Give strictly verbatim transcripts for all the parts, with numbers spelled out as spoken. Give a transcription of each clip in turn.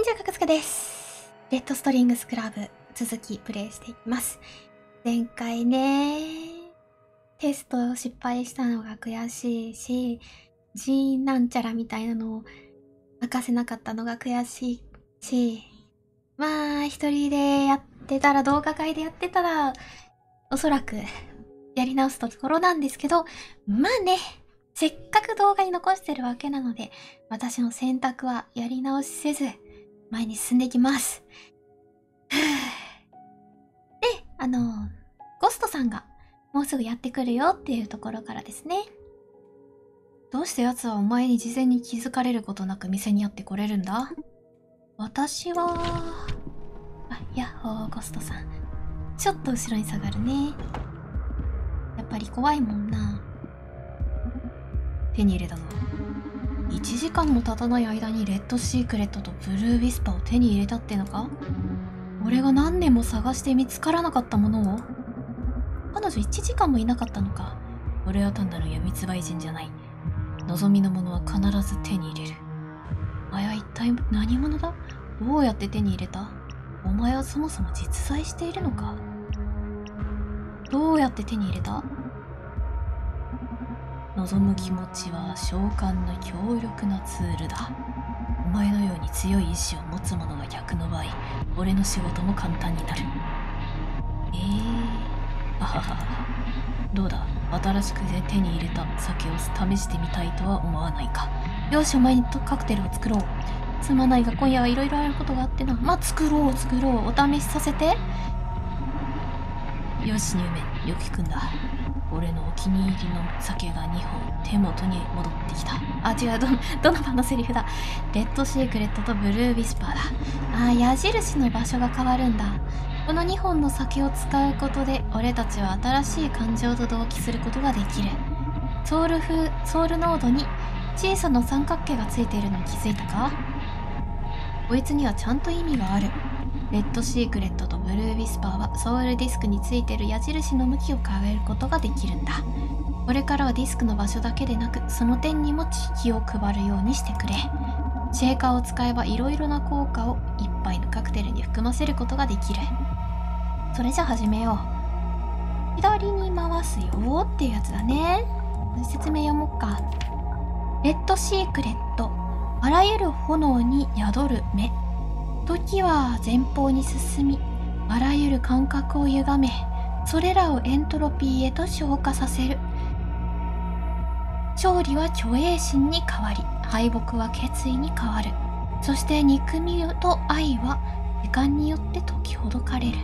中格付です。レッドストリングスクラブ続きプレイしていきます。前回ね、テスト失敗したのが悔しいし、ジーンなんちゃらみたいなのを明かせなかったのが悔しいし、まあ一人でやってたら、動画会でやってたら、おそらくやり直すところなんですけど、まあね、せっかく動画に残してるわけなので、私の選択はやり直しせず、前に進んでいきます。で、あの、ゴストさんがもうすぐやってくるよっていうところからですね。どうして奴はお前に事前に気づかれることなく店にやってこれるんだ？私は、あ、ヤッホーゴストさん。ちょっと後ろに下がるね。やっぱり怖いもんな。手に入れたぞ。いちじかんも経たない間にレッドシークレットとブルーウィスパーを手に入れたってのか？俺が何年も探して見つからなかったものを？彼女いちじかんもいなかったのか。俺は単なる闇つばい人じゃない。望みのものは必ず手に入れる。お前は一体何者だ？どうやって手に入れた？お前はそもそも実在しているのか？どうやって手に入れた？望む気持ちは召喚の強力なツールだ。お前のように強い意志を持つ者が逆の場合、俺の仕事も簡単になる。えー、あははは。どうだ、新しく手に入れた酒を試してみたいとは思わないか。よし、お前にとカクテルを作ろう。すまないが今夜はいろいろあることがあってな。まあ、作ろう作ろう。お試しさせて。よし、入面、よく聞くんだ。俺のお気に入りの酒がにほん手元に戻ってきた。あ、違う、どの、どの場のセリフだ。レッドシークレットとブルーウィスパーだ。あ、矢印の場所が変わるんだ。このにほんの酒を使うことで、俺たちは新しい感情と同期することができる。ソウル風、ソウルノードに小さな三角形がついているのに気づいたか？こいつにはちゃんと意味がある。レッドシークレットとブルーウィスパーはソウルディスクについている矢印の向きを変えることができるんだ。これからはディスクの場所だけでなく、その点にも気を配るようにしてくれ。シェーカーを使えばいろいろな効果を一杯のカクテルに含ませることができる。それじゃ始めよう。左に回すよっていうやつだね。説明読もうか。レッドシークレット。あらゆる炎に宿る目。時は前方に進み、あらゆる感覚を歪め、それらをエントロピーへと昇華させる。勝利は虚栄心に変わり、敗北は決意に変わる。そして憎みと愛は時間によって解きほどかれる。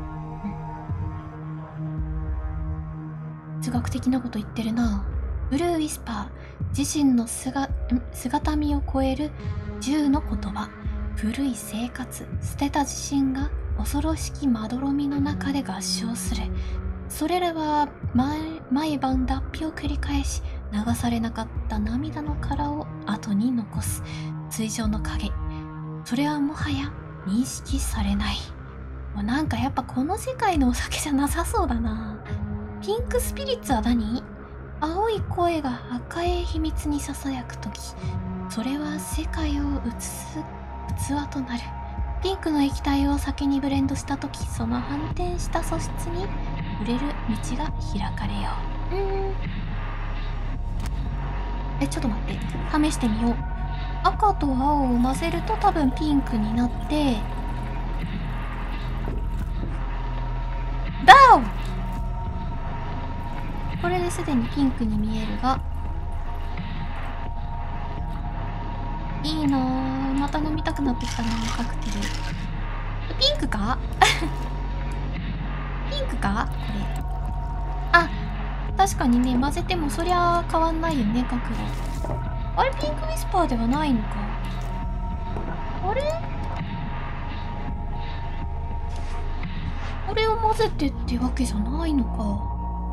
哲学的なこと言ってるな。ブルーウィスパー、自身の姿、姿見を超える銃の言葉。古い生活、捨てた自信が恐ろしきまどろみの中で合唱する。それらは 毎, 毎晩脱皮を繰り返し、流されなかった涙の殻を後に残す水上の影。それはもはや認識されない。もうなんかやっぱこの世界のお酒じゃなさそうだな。ピンクスピリッツは何？青い声が赤い秘密に囁くとき、それは世界を映す器となる。ピンクの液体を酒にブレンドしたとき、その反転した素質に触れる道が開かれよう。うーん。え、ちょっと待って。試してみよう。赤と青を混ぜると多分ピンクになって、ダウン！これですでにピンクに見えるが、いいなぁ。また飲みたくなってきたな、カクテル。ピンクかピンクかこれ。あ、確かにね、混ぜてもそりゃ変わんないよね、角度。あれ、ピンクウィスパーではないのか。あれこれを混ぜてってわけじゃないのか。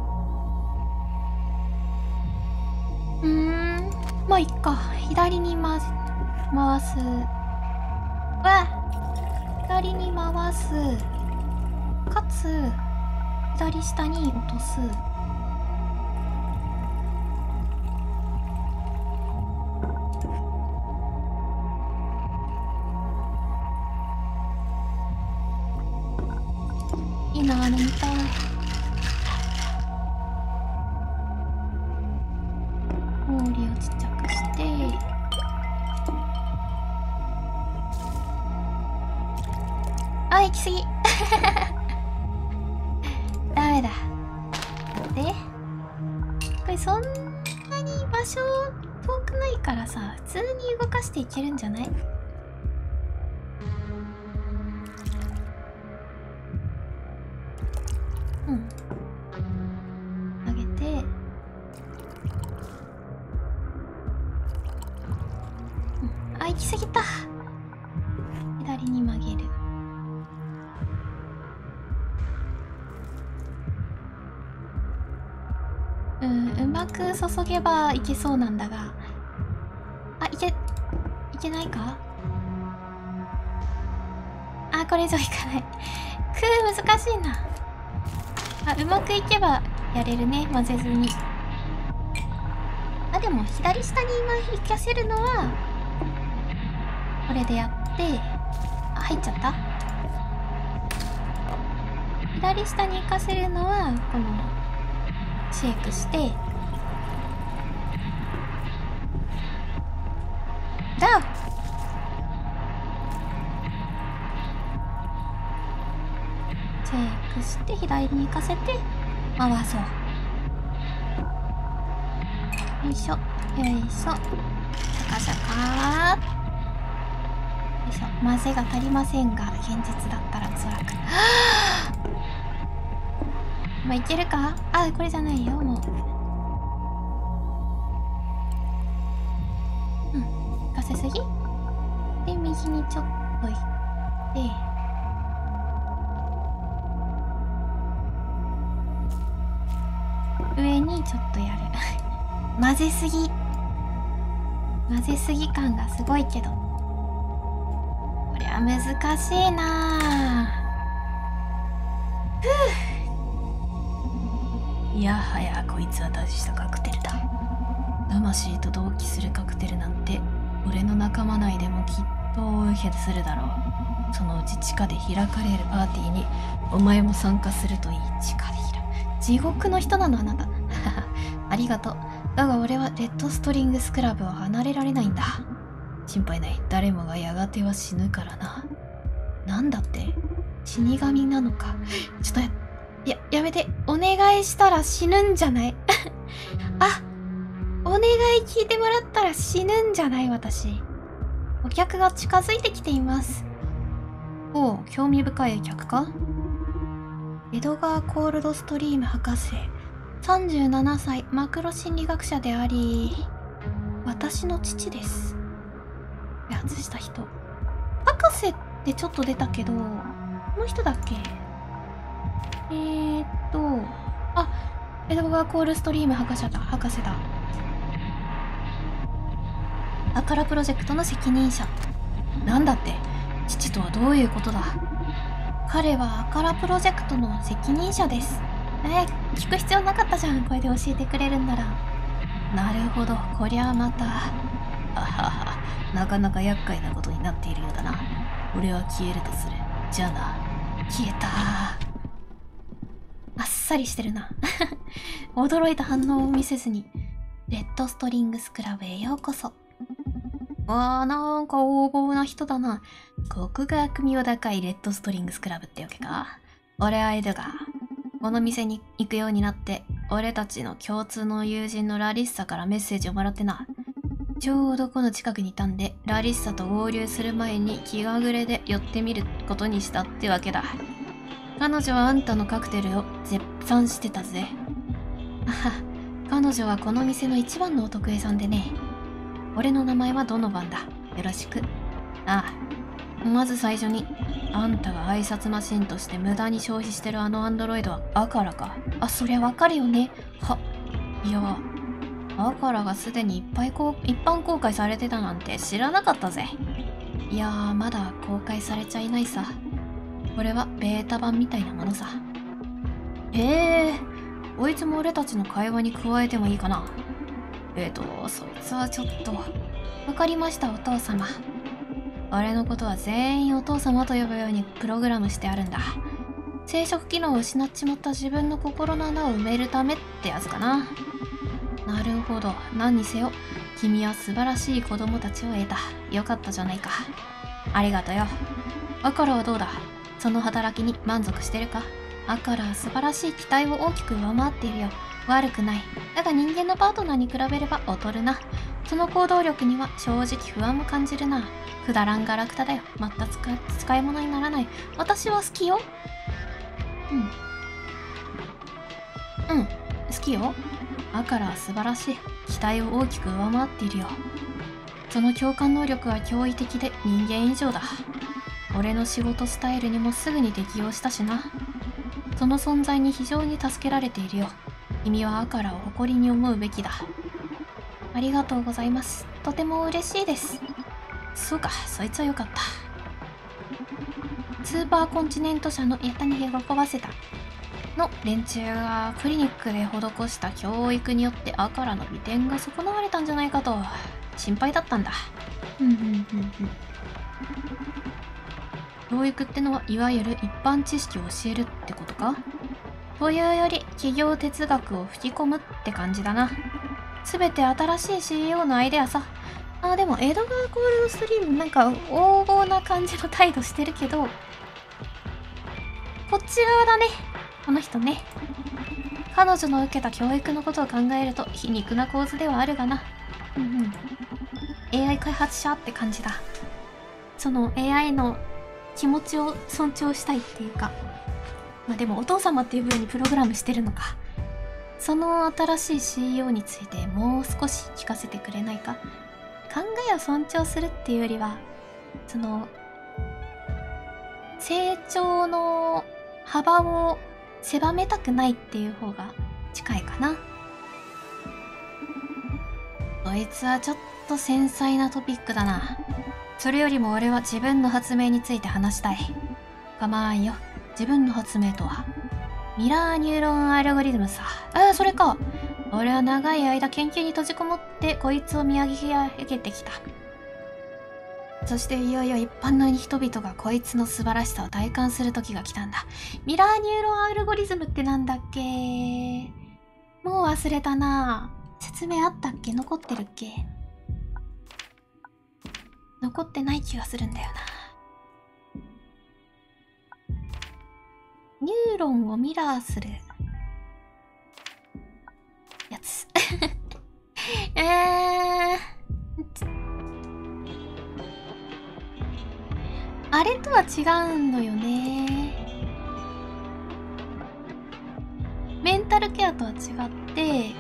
うーん、まあいっか。左に混ぜ回す。わ左に回す。かつ左下に落とす。 ー飲みたい。氷をちっちゃくして、あ、行き過ぎダメだ。でこれそんなに場所遠くないからさ、普通に動かしていけるんじゃない？うん。上げて、うん、あ、行き過ぎた。左に曲げる。うん、うまく注げばいけそうなんだが、あ、いけ、いけないか？あ、これ以上いかない。くー、難しいな。あ、うまくいけばやれるね、混ぜずに。あ、でも左下に今行かせるのはこれでやって、あ、入っちゃった。左下に行かせるのはこのシェイクして、だシェイクして左に行かせて回そう。よいしょよいしょ、シャカシャカー。よいしょ、混ぜが足りませんが現実だったら辛くまあ、いけるか？あ、これじゃないよ、もう。うん、行かせすぎで、右にちょっと行って、上にちょっとやる混ぜすぎ混ぜすぎ感がすごいけど、これは難しいなぁ。 いやはやこいつは出したカクテルだ。魂と同期するカクテルなんて俺の仲間内でもきっと多いへするだろう。そのうち地下で開かれるパーティーにお前も参加するといい。地下で開く地獄の人なのあなたありがとう。だが俺はレッドストリングスクラブを離れられないんだ。 心配ない、誰もがやがては死ぬからな。 なんだって？死神なのか？ちょっとやいや、やめて。お願いしたら死ぬんじゃないあ、お願い聞いてもらったら死ぬんじゃない私。お客が近づいてきています。おう、興味深い客か？エドガー・コールドストリーム博士。さんじゅうななさい、マクロ心理学者であり、私の父です。外した人。博士ってちょっと出たけど、この人だっけ？えーっと、あ、エドガー・コールストリーム博士だ、博士だ。アカラプロジェクトの責任者。 なんだって？父とはどういうことだ？ 彼はアカラプロジェクトの責任者です。え、聞く必要なかったじゃん、これで教えてくれるんなら。 なるほど、こりゃまた。あはは、なかなか厄介なことになっているようだな。俺は消えるとする。じゃあな。 消えた。あっさりしてるな驚いた反応を見せずにレッドストリングスクラブへようこそ。あー、なんか横暴な人だな。 ここが悪名高いレッドストリングスクラブってわけか。俺はエドガー。この店に行くようになって俺たちの共通の友人のラリッサからメッセージをもらってな。ちょうどこの近くにいたんで、ラリッサと合流する前に気が暮れで寄ってみることにしたってわけだ。彼女はあんたのカクテルを絶賛してたぜ。 あは、彼女はこの店の一番のお得意さんでね。俺の名前はドノバンだ。よろしく。 ああ、まず最初に、あんたが挨拶マシンとして無駄に消費してるあのアンドロイドはアカラか。 あ、そりゃわかるよね。 は、いや、アカラがすでにいっぱいこう一般公開されてたなんて知らなかったぜ。 いやー、まだ公開されちゃいないさ。これはベータ版みたいなものさ。 へえ、こいつも俺たちの会話に加えてもいいかな。えっと、そいつはちょっと。 わかりました、お父様。 俺のことは全員お父様と呼ぶようにプログラムしてあるんだ。 生殖機能を失っちまった自分の心の穴を埋めるためってやつかな。なるほど。何にせよ君は素晴らしい子供たちを得た。よかったじゃないか。ありがとよ。アカラはどうだ？その働きに満足してるか？アカラは素晴らしい期待を大きく上回っているよ。悪くない。だが人間のパートナーに比べれば劣るな。その行動力には正直不安も感じるな。くだらんガラクタだよ。また 使, 使い物にならない。私は好きよ。うん。うん、好きよ。アカラは素晴らしい。期待を大きく上回っているよ。その共感能力は驚異的で人間以上だ。俺の仕事スタイルにもすぐに適応したしな。その存在に非常に助けられているよ。君はアカラを誇りに思うべきだ。ありがとうございます。とても嬉しいです。そうか、そいつはよかった。スーパーコンチネント社のヤタに喜ばせたの連中がクリニックで施した教育によってアカラの美点が損なわれたんじゃないかと心配だったんだ。うんうんうんうん。教育ってのはいわゆる一般知識を教えるってことか？というより企業哲学を吹き込むって感じだな。すべて新しい シーイーオー のアイデアさ。あ、でもエドガー・コールドストリームなんか横暴な感じの態度してるけど、こっち側だね、この人ね。彼女の受けた教育のことを考えると皮肉な構図ではあるがな。うんうん。エーアイ 開発者って感じだ。その エーアイ の気持ちを尊重したいっていうか、まあでもお父様っていう風にプログラムしてるのか。その新しい シーイーオー についてもう少し聞かせてくれないか。考えを尊重するっていうよりは、その成長の幅を狭めたくないっていう方が近いかな。こいつはちょっと繊細なトピックだな。それよりも俺は自分の発明について話したい。構わんよ。自分の発明とはミラーニューロンアルゴリズムさ。ああ、それか。俺は長い間研究に閉じこもってこいつを見上げてきた。そしていよいよ一般の人々がこいつの素晴らしさを体感する時が来たんだ。ミラーニューロンアルゴリズムってなんだっけ？もう忘れたな。説明あったっけ？残ってるっけ？残ってない気がするんだよな。ニューロンをミラーするやつ。えー、あれとは違うのよね。メンタルケアとは違って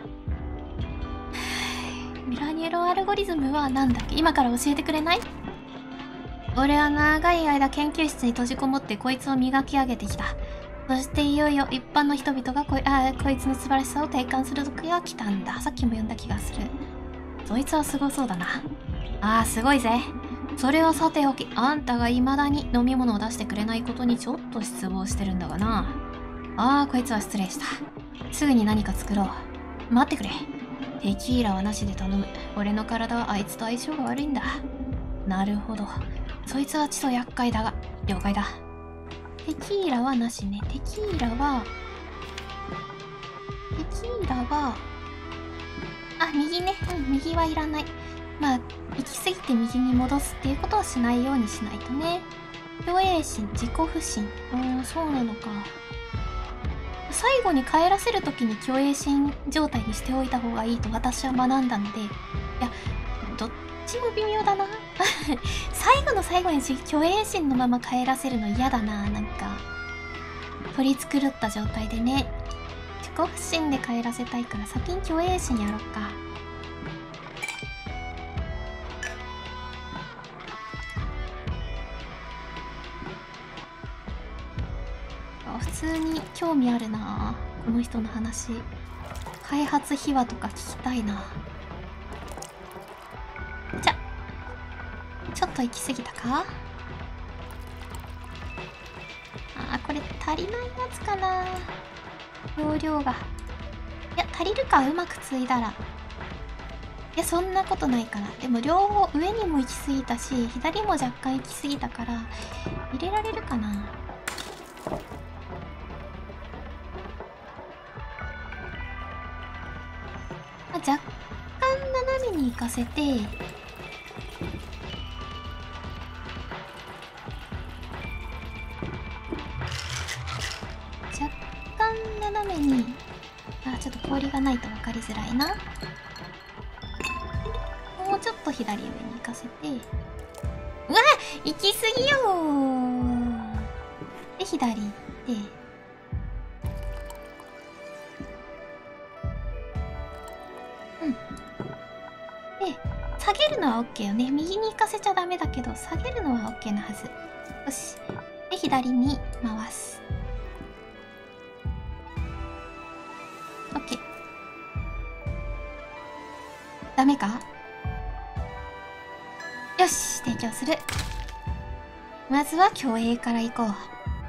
ミラーニューロンアルゴリズムはなんだっけ？今から教えてくれない？俺は長い間研究室に閉じこもってこいつを磨き上げてきた。そしていよいよ一般の人々がこい、あ、こいつの素晴らしさを体感する時が来たんだ。さっきも読んだ気がする。そいつはすごそうだな。ああ、すごいぜ。それはさておき、あんたが未だに飲み物を出してくれないことにちょっと失望してるんだがな。ああ、こいつは失礼した。すぐに何か作ろう。待ってくれ。テキーラはなしで頼む。俺の体はあいつと相性が悪いんだ。なるほど。そいつはちと厄介だが、了解だ。テキーラはなしね。テキーラは、テキーラは、あ、右ね。うん、右はいらない。まあ、行き過ぎて右に戻すっていうことはしないようにしないとね。虚栄心、自己不信。ああ、そうなのか。最後に帰らせるときに虚栄心状態にしておいた方がいいと私は学んだので、いや、どっちも微妙だな。最後の最後に虚栄心のまま帰らせるの嫌だな。なんか取り繕った状態でね。自己不信で帰らせたいから先に虚栄心やろっか。普通に興味あるな、この人の話。開発秘話とか聞きたいな。じゃ、ちょっと行き過ぎたか。あー、これ足りないやつかな、容量が。いや、足りるか、うまくついだら。いや、そんなことないから。でも両方上にも行き過ぎたし左も若干行き過ぎたから入れられるかな。 若干斜めに行かせて、若干斜めに、あ、ちょっと氷がないと分かりづらいな。もうちょっと左上に行かせて、うわっ行き過ぎよー。で左行って、下げるのは OK よね。右に行かせちゃダメだけど、下げるのは OK なはず。よし。で、左に回す。OK。ダメか？よし、提供する。まずは競泳から行こう。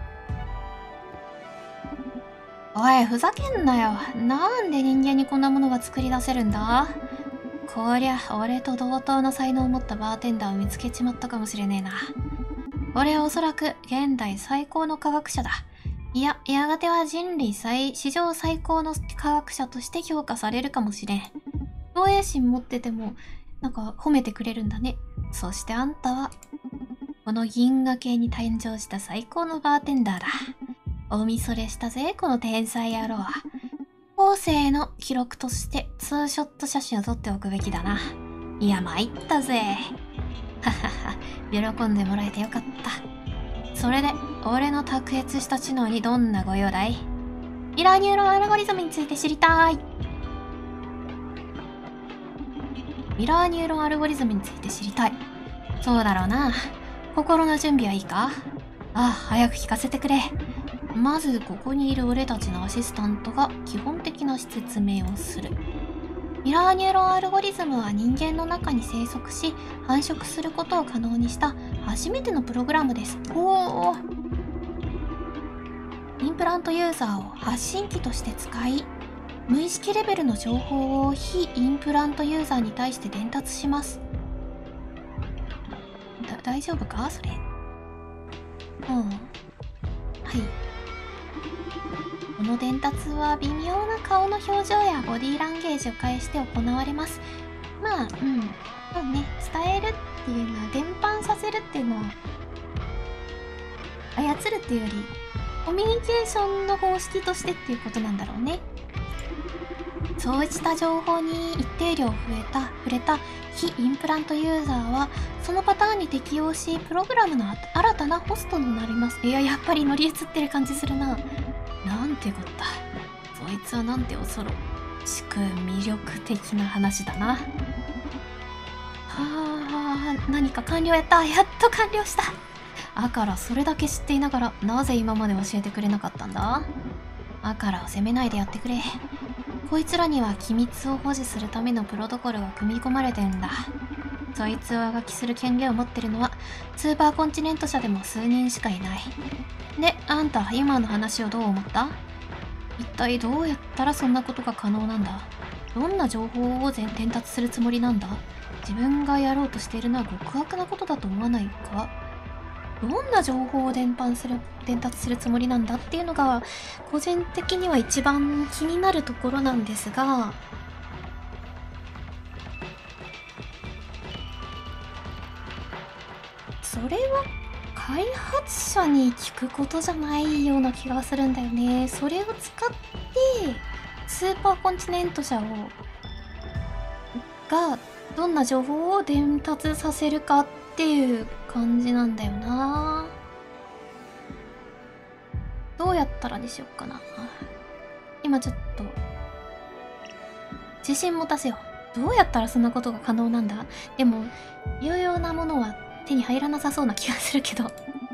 おい、ふざけんなよ。なんで人間にこんなものが作り出せるんだ？こりゃ、俺と同等の才能を持ったバーテンダーを見つけちまったかもしれねえな。俺はおそらく現代最高の科学者だ。いや、やがては人類最、史上最高の科学者として評価されるかもしれん。防衛心持ってても、なんか褒めてくれるんだね。そしてあんたは、この銀河系に誕生した最高のバーテンダーだ。お見それしたぜ、この天才野郎。後世の記録としてツーショット写真を撮っておくべきだな。いや、参ったぜ。ははは、喜んでもらえてよかった。それで、俺の卓越した知能にどんなご用だい？ミラーニューロンアルゴリズムについて知りたい。ミラーニューロンアルゴリズムについて知りたい。そうだろうな。心の準備はいいか？ああ、早く聞かせてくれ。まずここにいる俺たちのアシスタントが基本的な説明をする。ミラーニューロンアルゴリズムは人間の中に生息し繁殖することを可能にした初めてのプログラムです。おー。インプラントユーザーを発信機として使い、無意識レベルの情報を非インプラントユーザーに対して伝達します。だ、大丈夫かそれ。うん。はい。この伝達は微妙な顔の表情やボディーランゲージを介して行われます。まあ、うん。そうね、伝えるっていうのは、伝播させるっていうのは、操るっていうより、コミュニケーションの方式としてっていうことなんだろうね。そうした情報に一定量触れた、触れた非インプラントユーザーは、そのパターンに適用し、プログラムの新たなホストになります。いや、やっぱり乗り移ってる感じするな。なんてこった。そいつはなんて恐ろしく魅力的な話だな。はあ、何か完了やった。やっと完了した。アカラそれだけ知っていながら、なぜ今まで教えてくれなかったんだ？アカラを責めないでやってくれ。こいつらには機密を保持するためのプロトコルが組み込まれてるんだ。そいつを上書きする権限を持ってるのは、スーパーコンチネント社でも数人しかいない。で、あんた、今の話をどう思った？一体どうやったらそんなことが可能なんだ？どんな情報を伝達するつもりなんだ？自分がやろうとしているのは極悪なことだと思わないか？どんな情報を伝播する、伝達するつもりなんだっていうのが、個人的には一番気になるところなんですが、それは開発者に聞くことじゃないような気がするんだよね。それを使ってスーパーコンチネント社をがどんな情報を伝達させるかっていう感じなんだよな。どうやったらにしよっかな。今ちょっと自信持たせよう。どうやったらそんなことが可能なんだ？でも有用なものは手に入らなさそうな気がするけど。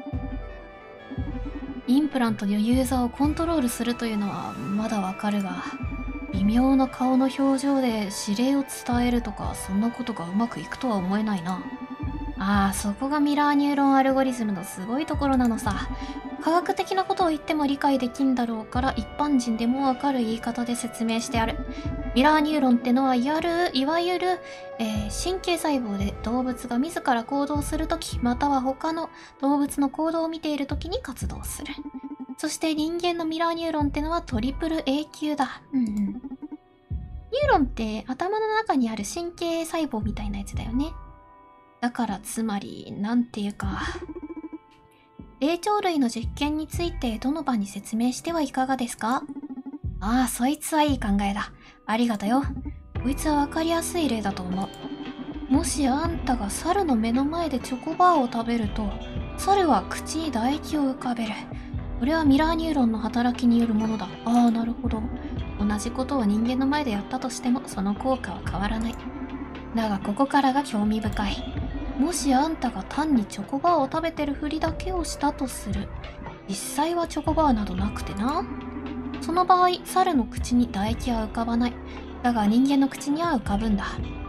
インプラントのユーザーをコントロールするというのはまだわかるが、微妙な顔の表情で指令を伝えるとか、そんなことがうまくいくとは思えないな。ああ、そこがミラーニューロンアルゴリズムのすごいところなのさ。科学的なことを言っても理解できんだろうから、一般人でもわかる言い方で説明してある。ミラーニューロンってのは、いわゆる、いわゆる、えー、神経細胞で動物が自ら行動するとき、または他の動物の行動を見ているときに活動する。そして人間のミラーニューロンってのはトリプル A 級だ。うんうん。 ューロンって頭の中にある神経細胞みたいなやつだよね。だからつまり、なんていうか、霊長類の実験についてどの場に説明してはいかがですか？ああ、そいつはいい考えだ。ありがとよ。こいつはわかりやすい例だと思う。もしあんたが猿の目の前でチョコバーを食べると、猿は口に唾液を浮かべる。これはミラーニューロンの働きによるものだ。ああ、なるほど。同じことを人間の前でやったとしても、その効果は変わらない。だがここからが興味深い。もしあんたが単にチョコバーを食べてるふりだけをしたとする。実際はチョコバーなどなくてな。その場合、猿の口に唾液は浮かばない。だが人間の口には浮かぶんだ。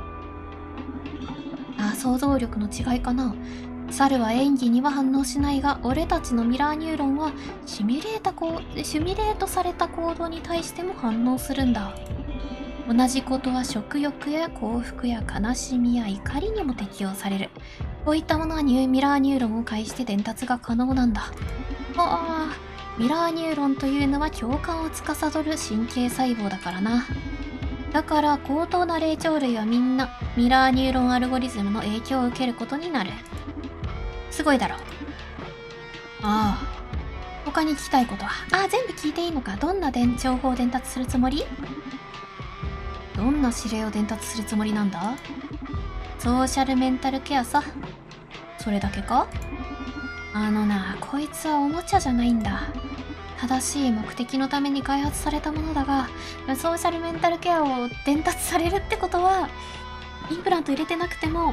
ああ、想像力の違いかな。猿は演技には反応しないが、俺たちのミラーニューロンはシミュレータこうシミュレートされた行動に対しても反応するんだ。同じことは食欲や幸福や悲しみや怒りにも適用される。こういったものはニューミラーニューロンを介して伝達が可能なんだ。ああ、ミラーニューロンというのは共感を司る神経細胞だからな。だから高等な霊長類はみんなミラーニューロンアルゴリズムの影響を受けることになる。すごいだろ。ああ。他に聞きたいことは。ああ、全部聞いていいのか。どんな伝情報を伝達するつもり？どんな指令を伝達するつもりなんだ？ソーシャルメンタルケアさ。それだけか？あのな、こいつはおもちゃじゃないんだ。正しい目的のために開発されたものだが、ソーシャルメンタルケアを伝達されるってことは、インプラント入れてなくても、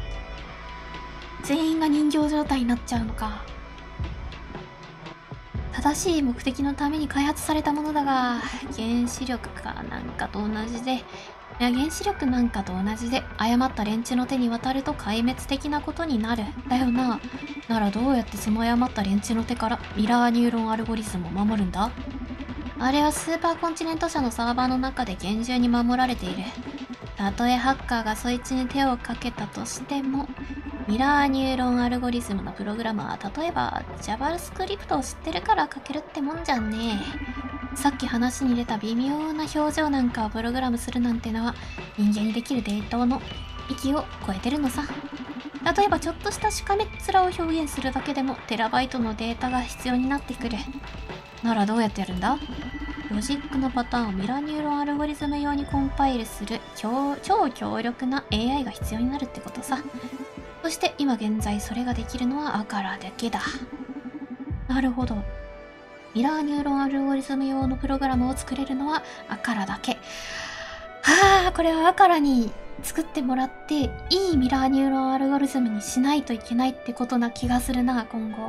全員が人形状態になっちゃうのか。正しい目的のために開発されたものだが、原子力かなんかと同じで、いや原子力なんかと同じで、誤った連中の手に渡ると壊滅的なことになる。だよな。ならどうやってその誤った連中の手からミラーニューロンアルゴリズムを守るんだ？あれはスーパーコンチネント社のサーバーの中で厳重に守られている。たとえハッカーがそいつに手をかけたとしても、ミラーニューロンアルゴリズムのプログラムは例えば JavaScript を知ってるから書けるってもんじゃんね。さっき話に出た微妙な表情なんかをプログラムするなんてのは人間にできるデータの域を超えてるのさ。例えばちょっとしたしかめっ面を表現するだけでもテラバイトのデータが必要になってくる。ならどうやってやるんだ？ロジックのパターンをミラーニューロンアルゴリズム用にコンパイルする超超強力な エーアイ が必要になるってことさ。そして今現在それができるのはアカラだけだ。なるほど。ミラーニューロンアルゴリズム用のプログラムを作れるのはアカラだけ。はあ、これはアカラに作ってもらっていいミラーニューロンアルゴリズムにしないといけないってことな気がするな、今後。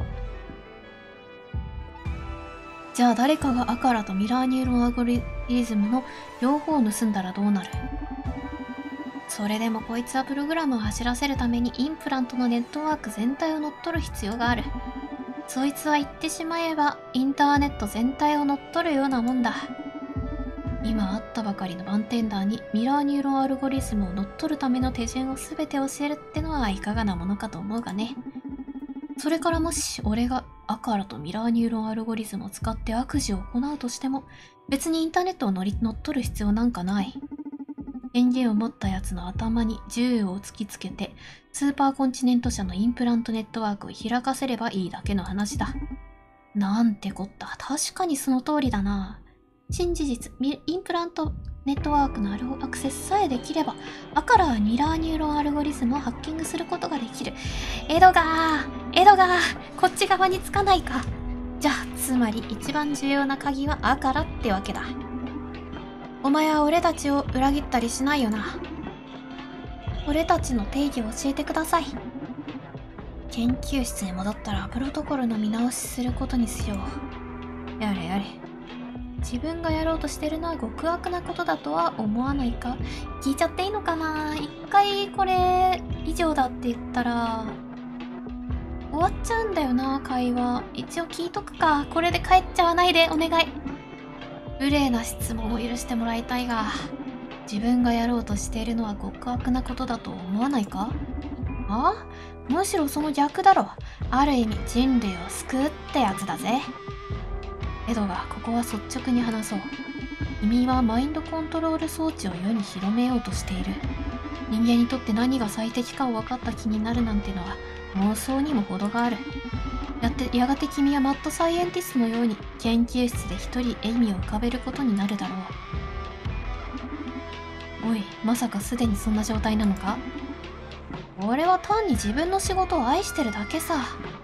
じゃあ誰かがアカラとミラーニューロンアルゴリズムの両方を盗んだらどうなる？それでもこいつはプログラムを走らせるためにインプラントのネットワーク全体を乗っ取る必要がある。そいつは言ってしまえばインターネット全体を乗っ取るようなもんだ。今会ったばかりのバンテンダーにミラーニューロンアルゴリズムを乗っ取るための手順を全て教えるってのはいかがなものかと思うがね。それからもし俺がアカラとミラーニューロンアルゴリズムを使って悪事を行うとしても別にインターネットを乗り乗っ取る必要なんかない。権限を持ったやつの頭に銃を突きつけてスーパーコンチネント社のインプラントネットワークを開かせればいいだけの話だ。なんてこった。確かにその通りだな。新事実、インプラントネットワークのあるアクセスさえできれば、アカラはミラーニューロンアルゴリズムをハッキングすることができる。エドガーエドガーこっち側につかないか。じゃあ、つまり一番重要な鍵はアカラってわけだ。お前は俺たちを裏切ったりしないよな。俺たちの定義を教えてください。研究室に戻ったらプロトコルの見直しすることにしよう。やれやれ。自分がやろうとしてるのは極悪なことだとは思わないか？聞いちゃっていいのかな？一回これ以上だって言ったら終わっちゃうんだよな、会話。一応聞いとくか。これで帰っちゃわないでお願い。無礼な質問を許してもらいたいが、自分がやろうとしているのは極悪なことだと思わないか？あ？むしろその逆だろ。ある意味人類を救うってやつだぜ。エドがここは率直に話そう。 君はマインドコントロール装置を世に広めようとしている。人間にとって何が最適かを分かった気になるなんてのは妄想にも程がある。やってやがて君はマッドサイエンティストのように研究室で一人笑みを浮かべることになるだろう。おい、まさかすでにそんな状態なのか？俺は単に自分の仕事を愛してるだけさ。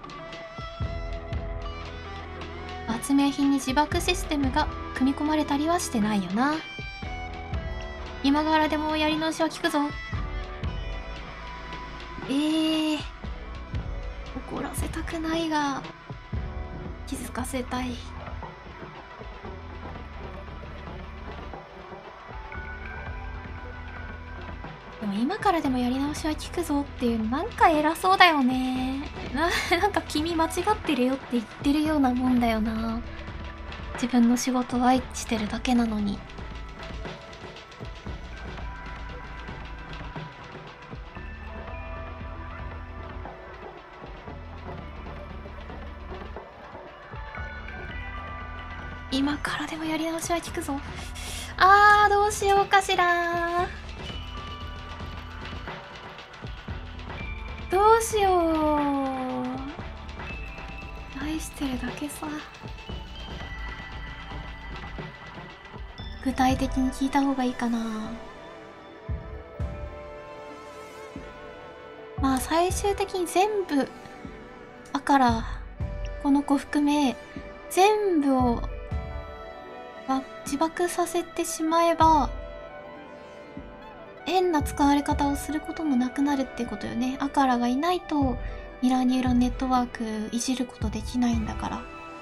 発明品に自爆システムが組み込まれたりはしてないよな。今からでもやり直しは効くぞ。ええー、怒らせたくないが気づかせたい。でも今からでもやり直しは効くぞっていうのなんか偉そうだよね。な, なんか君間違ってるよって言ってるようなもんだよな。自分の仕事を愛してるだけなのに。今からでもやり直しは効くぞ。あー、どうしようかしら。どうしよう。愛してるだけさ。具体的に聞いた方がいいかな。まあ最終的に全部だからこの子含め全部を自爆させてしまえば変な使われ方をすることもなくなるってことよね。アカラがいないとミラーニューロンネットワークいじることできないんだから。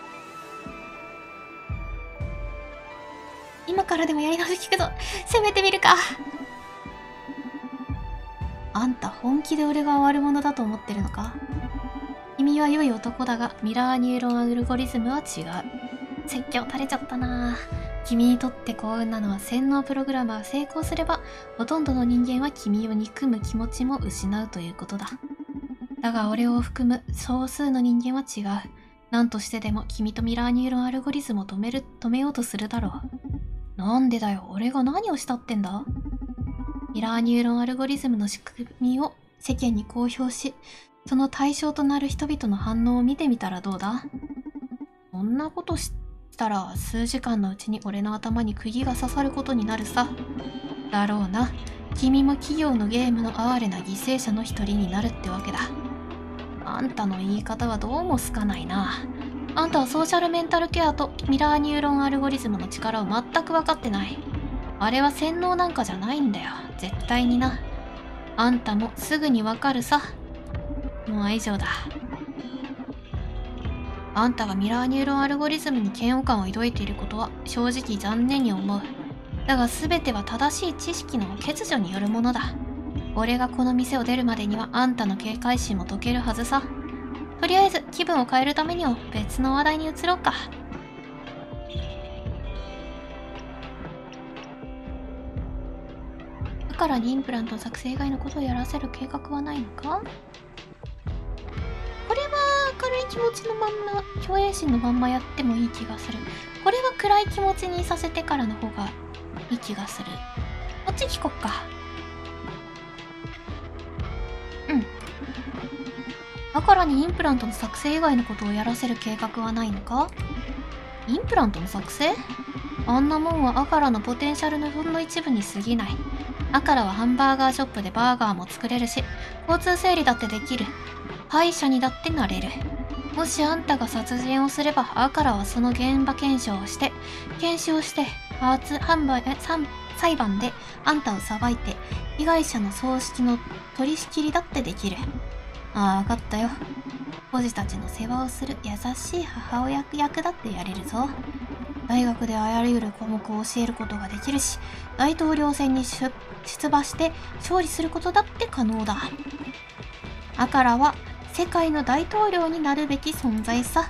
今からでもやり直し聞くぞ。攻めてみるか。あんた本気で俺が悪者だと思ってるのか？君は良い男だがミラーニューロンアルゴリズムは違う。説教垂れちゃったな。君にとって幸運なのは洗脳プログラムが成功すればほとんどの人間は君を憎む気持ちも失うということだ。だが俺を含む少数の人間は違う。何としてでも君とミラーニューロンアルゴリズムを止める止めようとするだろう。なんでだよ、俺が何をしたってんだ？ミラーニューロンアルゴリズムの仕組みを世間に公表し、その対象となる人々の反応を見てみたらどうだ？そんなことしたら数時間のうちに俺の頭に釘が刺さることになるさ。だろうな。君も企業のゲームの哀れな犠牲者の一人になるってわけだ。あんたの言い方はどうも好かないな。あんたはソーシャルメンタルケアとミラーニューロンアルゴリズムの力を全く分かってない。あれは洗脳なんかじゃないんだよ。絶対にな。あんたもすぐにわかるさ。もう以上だ。あんたがミラーニューロンアルゴリズムに嫌悪感を抱いていることは正直残念に思う。だが全ては正しい知識の欠如によるものだ。俺がこの店を出るまでにはあんたの警戒心も解けるはずさ。とりあえず気分を変えるためには別の話題に移ろうか。だからにインプラント作成以外のことをやらせる計画はないのか？これは明るい気持ちのまんま、虚栄心のまんまやってもいい気がする。これは暗い気持ちにさせてからの方がいい気がする。こっち聞こっか。うん。だからにインプラントの作成以外のことをやらせる計画はないのか？インプラントの作成？あんなもんはアカラのポテンシャルのほんの一部に過ぎない。アカラはハンバーガーショップでバーガーも作れるし、交通整理だってできる。歯医者にだってなれる。もしあんたが殺人をすれば、アカラはその現場検証をして、検証して、初販売え裁判であんたを裁いて、被害者の葬式の取り仕切りだってできる。ああ、わかったよ。孤児たちの世話をする優しい母親役だってやれるぞ。大学であらゆる項目を教えることができるし、大統領選に出馬して勝利することだって可能だ。アカラは世界の大統領になるべき存在さ。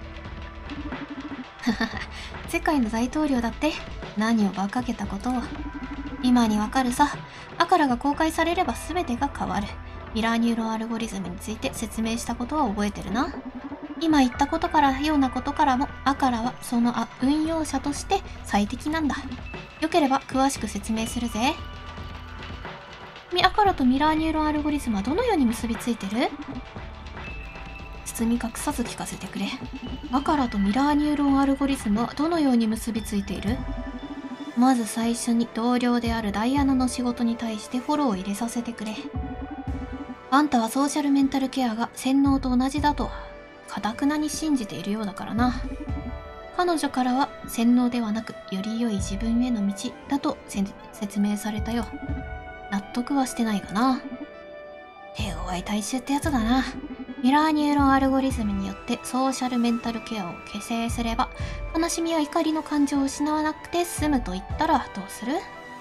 世界の大統領だって何を馬鹿げたことを。今にわかるさ。アカラが公開されれば全てが変わる。ミラーニューロンアルゴリズムについて説明したことは覚えてるな。今言ったことからようなことからもアカラはその運用者として最適なんだ。 よければ詳しく説明するぜ。君、アカラとミラーニューロンアルゴリズムはどのように結びついてる？包み隠さず聞かせてくれ。アカラとミラーニューロンアルゴリズムはどのように結びついている？まず最初に同僚であるダイアナの仕事に対してフォローを入れさせてくれ。あんたはソーシャルメンタルケアが洗脳と同じだと堅くなに信じているようだからな。彼女からは洗脳ではなくより良い自分への道だと説明されたよ。納得はしてないかな。手強い大衆ってやつだな。ミラーニューロンアルゴリズムによってソーシャルメンタルケアを形成すれば悲しみや怒りの感情を失わなくて済むと言ったらどうする？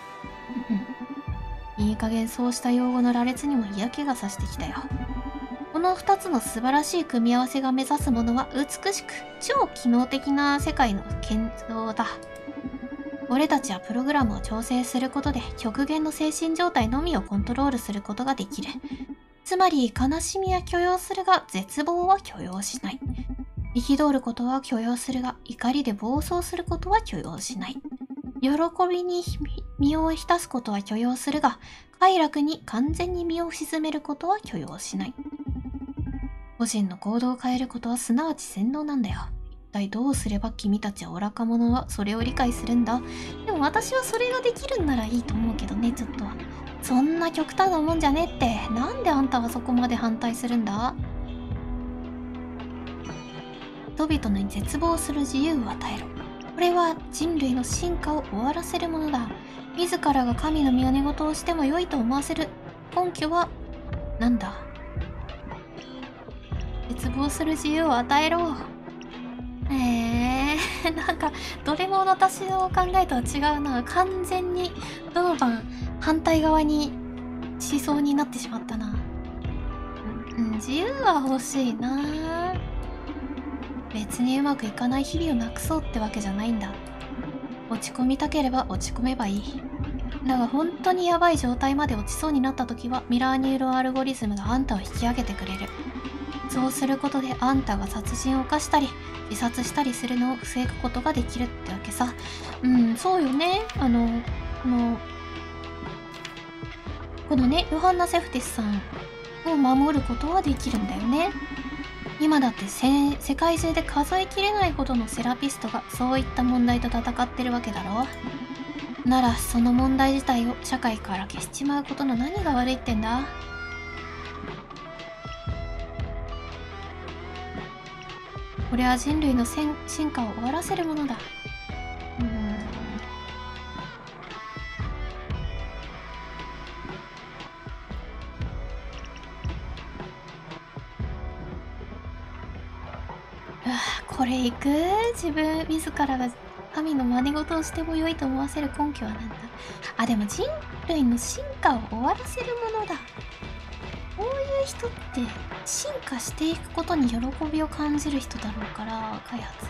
いい加減そうした用語の羅列にも嫌気がさしてきたよ。この二つの素晴らしい組み合わせが目指すものは美しく超機能的な世界の建造だ。俺たちはプログラムを調整することで極限の精神状態のみをコントロールすることができる。つまり悲しみは許容するが絶望は許容しない。憤ることは許容するが怒りで暴走することは許容しない。喜びに身を浸すことは許容するが快楽に完全に身を沈めることは許容しない。個人の行動を変えることはすなわち洗脳なんだよ。一体どうすれば君たちは愚か者はそれを理解するんだ？でも私はそれができるんならいいと思うけどね、ちょっと。そんな極端なもんじゃねって。なんであんたはそこまで反対するんだ？人々に絶望する自由を与えろ。これは人類の進化を終わらせるものだ。自らが神の真似事をしても良いと思わせる根拠はなんだ？絶望する自由を与えろ。えー、なんかどれも私の考えとは違うな。完全にドノバン反対側に思想になってしまったな。うん、自由は欲しいな。別にうまくいかない日々をなくそうってわけじゃないんだ。落ち込みたければ落ち込めばいい。だが本当にヤバい状態まで落ちそうになった時はミラーニューロンアルゴリズムがあんたを引き上げてくれる。そうすることであんたが殺人を犯したり自殺したりするのを防ぐことができるってわけさ。うん、そうよね。あのこのこのねヨハンナ・セフティスさんを守ることはできるんだよね。今だって世界中で数えきれないほどのセラピストがそういった問題と戦ってるわけだろう。ならその問題自体を社会から消しちまうことの何が悪いってんだ？これは人類の進化を終わらせるものだ。うーん。ああ、これいく？自分自らが神の真似事をしても良いと思わせる根拠は何だ？あ、でも人類の進化を終わらせるものだ。こういう人って進化していくことに喜びを感じる人だろうから開発。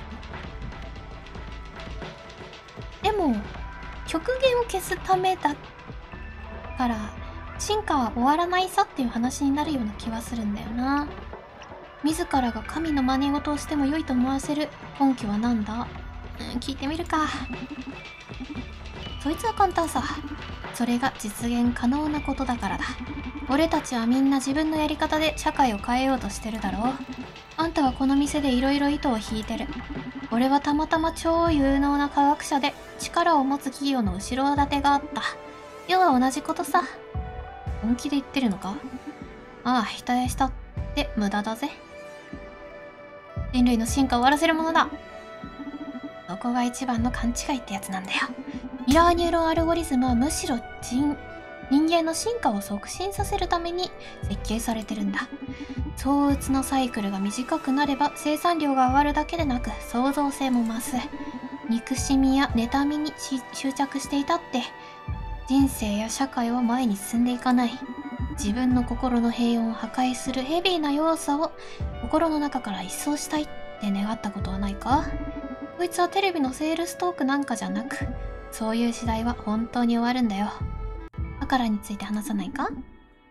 でも極限を消すためだから進化は終わらないさっていう話になるような気はするんだよな。自らが神の真似事をしても良いと思わせる根拠は何だ？うん、聞いてみるか。そいつは簡単さ。それが実現可能なことだからだ。俺たちはみんな自分のやり方で社会を変えようとしてるだろう。あんたはこの店でいろいろ糸を引いてる。俺はたまたま超有能な科学者で力を持つ企業の後ろ盾があった。要は同じことさ。本気で言ってるのか？ああ、否定したって無駄だぜ。人類の進化を終わらせるものだ。そこが一番の勘違いってやつなんだよ。ミラーニューロンアルゴリズムはむしろ人人間の進化を促進させるために設計されてるんだ。相打つのサイクルが短くなれば生産量が上がるだけでなく創造性も増す。憎しみや妬みに執着していたって人生や社会は前に進んでいかない。自分の心の平穏を破壊するヘビーな要素を心の中から一掃したいって願ったことはないか？こいつはテレビのセールストークなんかじゃなく、そういう時代は本当に終わるんだよ。だからについて話さないか？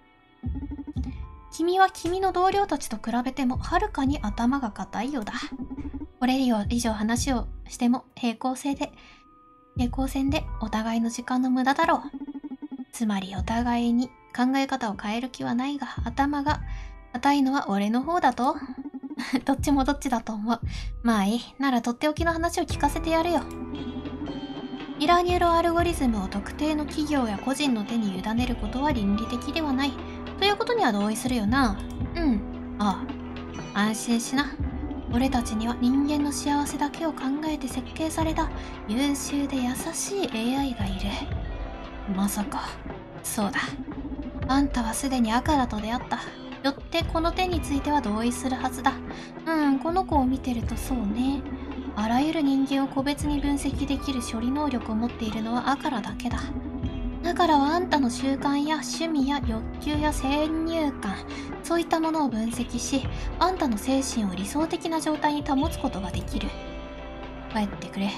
君は君の同僚たちと比べてもはるかに頭が固いようだ。これ以上話をしても平行性で平行線でお互いの時間の無駄だろう。つまりお互いに考え方を変える気はないが、頭が硬いのは俺の方だとどっちもどっちだと思う。まあいい。ならとっておきの話を聞かせてやるよ。ミラーニューロアルゴリズムを特定の企業や個人の手に委ねることは倫理的ではない。ということには同意するよな。うん。ああ。安心しな。俺たちには人間の幸せだけを考えて設計された優秀で優しい エーアイ がいる。まさか。そうだ。あんたはすでに赤だと出会った。よってこの点については同意するはずだ。うん、この子を見てるとそうね。あらゆる人間を個別に分析できる処理能力を持っているのはアカラだけだ。だからはあんたの習慣や趣味や欲求や先入観、そういったものを分析し、あんたの精神を理想的な状態に保つことができる。帰ってくれ。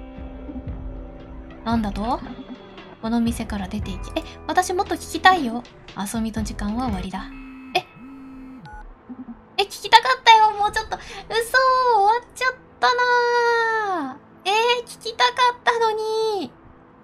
なんだと？この店から出ていき、え、私もっと聞きたいよ。遊びの時間は終わりだ。え、え、聞きたかったよ。もうちょっと、嘘、終わっちゃったなー。えー、聞きたかったのに。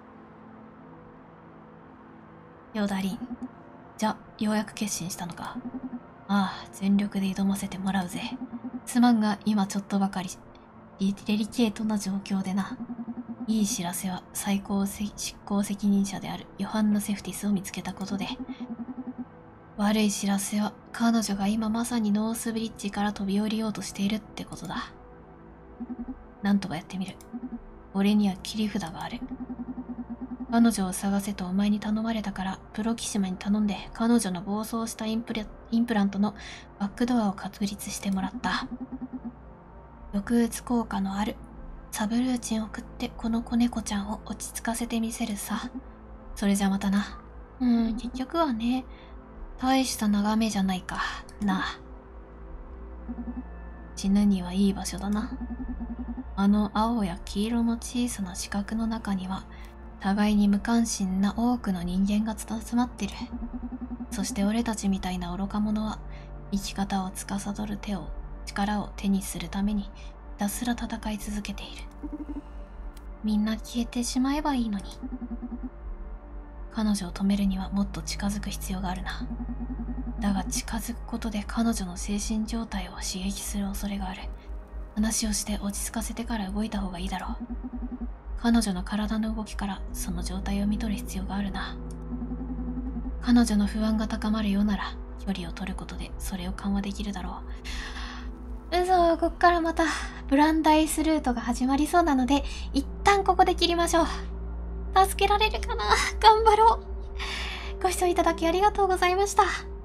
ヨダリン。じゃ、ようやく決心したのか。ああ、全力で挑ませてもらうぜ。すまんが、今ちょっとばかり、デリケートな状況でな。いい知らせは、最高執行責任者であるヨハンナ・セフティスを見つけたことで。悪い知らせは、彼女が今まさにノースブリッジから飛び降りようとしているってことだ。なんとかやってみる。俺には切り札がある。彼女を探せとお前に頼まれたから、プロキシマに頼んで彼女の暴走したインプラ、インプラントのバックドアを確立してもらった。抑うつ効果のあるサブルーチンを送ってこの子猫ちゃんを落ち着かせてみせるさ。それじゃまたな。うーん、結局はね、大した眺めじゃないか。なあ。死ぬにはいい場所だな。あの青や黄色の小さな四角の中には、互いに無関心な多くの人間が集まってる。そして俺たちみたいな愚か者は、生き方を司る手を、力を手にするために、ひたすら戦い続けている。みんな消えてしまえばいいのに。彼女を止めるにはもっと近づく必要があるな。だが近づくことで彼女の精神状態を刺激する恐れがある。話をして落ち着かせてから動いた方がいいだろう。彼女の体の動きからその状態を見とる必要があるな。彼女の不安が高まるようなら距離を取ることでそれを緩和できるだろう。嘘、こっからまたブランダイスルートが始まりそうなので一旦ここで切りましょう。助けられるかな。頑張ろう。ご視聴いただきありがとうございました。